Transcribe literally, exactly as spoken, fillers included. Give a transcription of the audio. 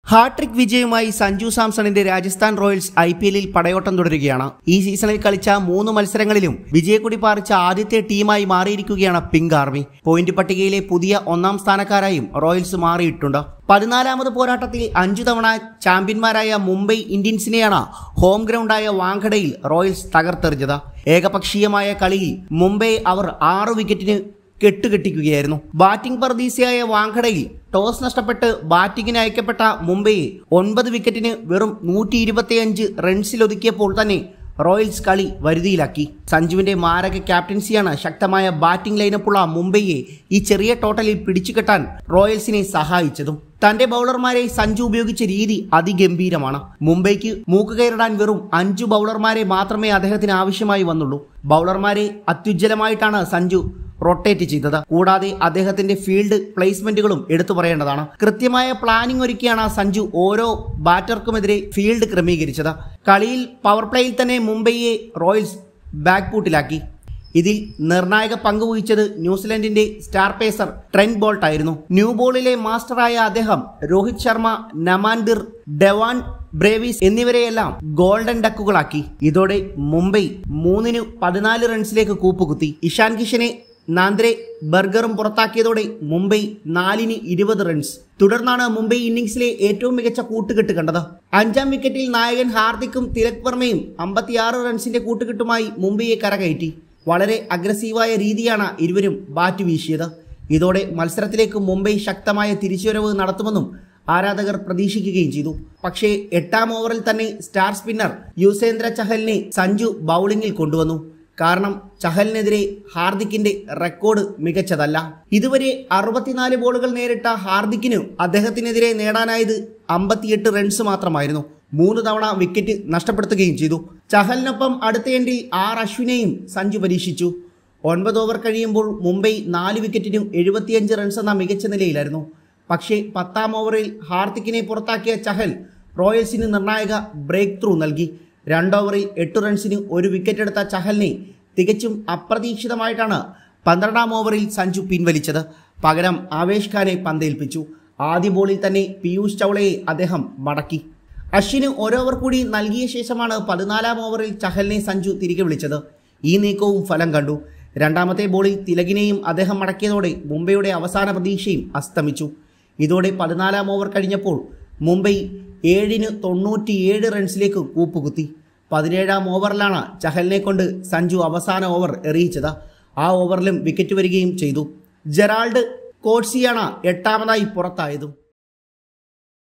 Hat trick വിജയവുമായി സഞ്ജു സാംസണിന്റെ Rajasthan Royals I P എല്ലിൽ പടയോട്ടം തുടരുകയാണ്. ഈ സീസണിൽ കളിച്ച മൂന്ന് മത്സരങ്ങളിലും വിജയക്കൊടി പാറിച്ച ആദ്യത്തെ ടീമായി മാറിയിരിക്കുകയാണ് പിങ്ക് ആർമി. പോയിന്റ് പട്ടികയിലെ പുതിയ ഒന്നാം സ്ഥാനക്കാരായും റോയൽസ് മാറിയിട്ടുണ്ട്. പതിനാലാമത് പോരാട്ടത്തിൽ അഞ്ചു തവണ ചാമ്പ്യന്മാരായ മുംബൈ ഇന്ത്യൻസിനെയാണ് ഹോം ഗ്രൗണ്ടായ വാങ്കഡയിൽ റോയൽസ് തകർത്തെറിഞ്ഞത്. ഏകപക്ഷീയമായ കളിയിൽ മുംബൈ അവർ ആറ് വിക്കറ്റിന് കെട്ടുകെട്ടിക്കുകയായിരുന്നു. ബാറ്റിംഗ് പ്രതീക്ഷയായ വാങ്കഡയിൽ ടോസ് നഷ്ടപ്പെട്ട് ബാറ്റിംഗിന് അയക്കപ്പെട്ട മുംബൈയെ ഒൻപത് വിക്കറ്റിന് വെറും നൂറ്റി ഇരുപത്തിയഞ്ച് റൺസിലൊതുക്കിയപ്പോൾ തന്നെ റോയൽസ് കളി വരുതിയിലാക്കി. സഞ്ജുവിന്റെ മാരക ക്യാപ്റ്റൻസിയാണ് ശക്തമായ ബാറ്റിംഗ് ലൈനപ്പുള്ള മുംബൈയെ ഈ ചെറിയ ടോട്ടലിൽ പിടിച്ചുകെട്ടാൻ റോയൽസിനെ സഹായിച്ചതും. തന്റെ ബൗളർമാരെ സഞ്ജു ഉപയോഗിച്ച രീതി അതിഗംഭീരമാണ്. മുംബൈക്ക് മൂക്കുകയറിടാൻ വെറും അഞ്ചു ബൗളർമാരെ മാത്രമേ അദ്ദേഹത്തിന് ആവശ്യമായി വന്നുള്ളൂ. ബൗളർമാരെ അത്യുജ്വലമായിട്ടാണ് സഞ്ജു റൊട്ടേറ്റ് ചെയ്തത്. കൂടാതെ അദ്ദേഹത്തിന്റെ ഫീൽഡ് പ്ലേസ്മെന്റുകളും എടുത്തു പറയേണ്ടതാണ്. കൃത്യമായ പ്ലാനിംഗ് ഒരുക്കിയാണ് സഞ്ജു ഓരോ ബാറ്റർക്കുമെതിരെ ഫീൽഡ് ക്രമീകരിച്ചത്. കളിയിൽ പവർ പ്ലേയിൽ തന്നെ മുംബൈയെ റോയൽസ് ബാക്ക് ഫൂട്ടിലാക്കി. ഇതിൽ നിർണായക പങ്ക് വഹിച്ചത് ന്യൂസിലൻഡിന്റെ സ്റ്റാർ പേസർ ട്രെന്റ് ബോൾട്ട് ആയിരുന്നു. ന്യൂ ബോളിലെ മാസ്റ്ററായ അദ്ദേഹം രോഹിത് ശർമ്മ, നമാൻദിർ, ഡെവാൻ ബ്രേവിസ് എന്നിവരെയെല്ലാം ഗോൾഡൻ ഡക്കുകളാക്കി. ഇതോടെ മുംബൈ മൂന്നിന് പതിനാല് റൺസിലേക്ക് കൂപ്പുകുത്തി. ഇഷാൻ കിഷനെ നാന്ദ്രെ ബർഗറും പുറത്താക്കിയതോടെ മുംബൈ നാലിന് ഇരുപത് റൺസ്. തുടർന്നാണ് മുംബൈ ഇന്നിംഗ്സിലെ ഏറ്റവും മികച്ച കൂട്ടുകെട്ട് കണ്ടത്. അഞ്ചാം വിക്കറ്റിൽ നായകൻ ഹാർദിക്കും തിലക് വർമ്മയും അമ്പത്തിയാറ് റൺസിന്റെ കൂട്ടുകെട്ടുമായി മുംബൈയെ കരകയറ്റി. വളരെ അഗ്രസീവായ രീതിയാണ് ഇരുവരും ബാറ്റ് വീശിയത്. ഇതോടെ മത്സരത്തിലേക്ക് മുംബൈ ശക്തമായ തിരിച്ചുവരവ് നടത്തുമെന്നും ആരാധകർ പ്രതീക്ഷിക്കുകയും ചെയ്തു. പക്ഷേ എട്ടാം ഓവറിൽ തന്നെ സ്റ്റാർ സ്പിന്നർ യുസ്വേന്ദ്ര ചഹലിനെ സഞ്ജു ബൗളിംഗിൽ കൊണ്ടുവന്നു. കാരണം ചഹലിനെതിരെ ഹാർദിക്കിന്റെ റെക്കോർഡ് മികച്ചതല്ല. ഇതുവരെ അറുപത്തിനാല് ബോളുകൾ നേരിട്ട ഹാർദിക്കിന് അദ്ദേഹത്തിനെതിരെ നേടാനായത് അമ്പത്തിയെട്ട് റൺസ് മാത്രമായിരുന്നു. മൂന്ന് തവണ വിക്കറ്റ് നഷ്ടപ്പെടുത്തുകയും ചെയ്തു. ചഹലിനൊപ്പം അടുത്ത എൻഡിൽ ആർ അശ്വിനെയും സഞ്ജു പരീക്ഷിച്ചു. ഒൻപത് ഓവർ കഴിയുമ്പോൾ മുംബൈ നാല് വിക്കറ്റിനും എഴുപത്തിയഞ്ച് റൺസ് എന്ന മികച്ച നിലയിലായിരുന്നു. പക്ഷേ പത്താം ഓവറിൽ ഹാർദിക്കിനെ പുറത്താക്കിയ ചഹൽ റോയൽസിന് നിർണായക ബ്രേക്ക് ത്രൂ നൽകി. രണ്ട് ഓവറിൽ എട്ട് റൺസിന് ഒരു വിക്കറ്റ് എടുത്ത ചഹലിനെ തികച്ചും അപ്രതീക്ഷിതമായിട്ടാണ് പന്ത്രണ്ടാം ഓവറിൽ സഞ്ജു പിൻവലിച്ചത്. പകരം ആവേശ് ഖാനെ പന്തേൽപ്പിച്ചു. ആദ്യ ബോളിൽ തന്നെ പീയൂഷ് ചൗളയെ അദ്ദേഹം മടക്കി. അശ്വിന് ഓരോവർ കൂടി നൽകിയ ശേഷമാണ് പതിനാലാം ഓവറിൽ ചഹലിനെ സഞ്ജു തിരികെ വിളിച്ചത്. ഈ നീക്കവും ഫലം കണ്ടു. രണ്ടാമത്തെ ബോളിൽ തിലകിനെയും അദ്ദേഹം മടക്കിയതോടെ മുംബൈയുടെ അവസാന പ്രതീക്ഷയും അസ്തമിച്ചു. ഇതോടെ പതിനാലാം ഓവർ കഴിഞ്ഞപ്പോൾ മുംബൈ ഏഴിന് തൊണ്ണൂറ്റിയേഴ് റൺസിലേക്ക് കൂപ്പുകുത്തി. പതിനേഴാം ഓവറിലാണ് ചഹലിനെ കൊണ്ട് സഞ്ജു അവസാന ഓവർ എറിയിച്ചത്. ആ ഓവറിലും വിക്കറ്റ് വരികയും ചെയ്തു. ജെറാൾഡ് കോട്സിയാണ് എട്ടാമതായി പുറത്തായതും.